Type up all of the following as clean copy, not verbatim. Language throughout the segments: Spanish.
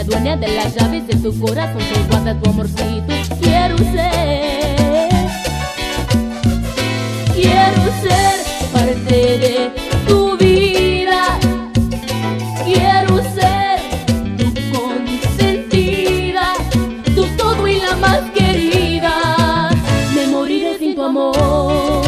la dueña de las llaves de tu corazón que guarda tu amorcito. Quiero ser parte de tu vida. Quiero ser tu consentida, tu todo y la más querida. Me moriré sin tu amor.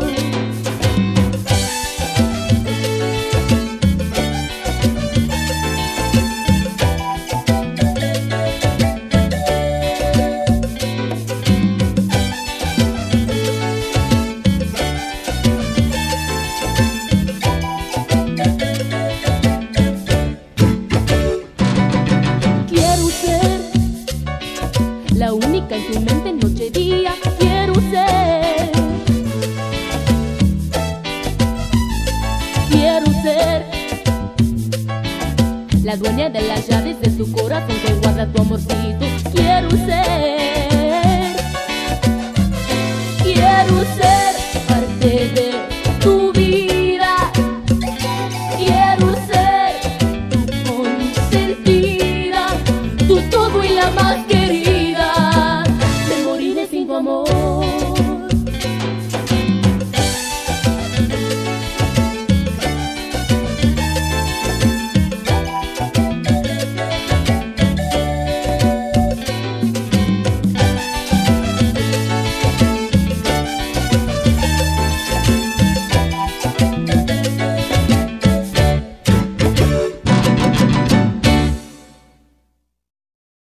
La única en tu mente noche y día. Quiero ser la dueña de las llaves de tu corazón que guarda tu amorcito. Quiero ser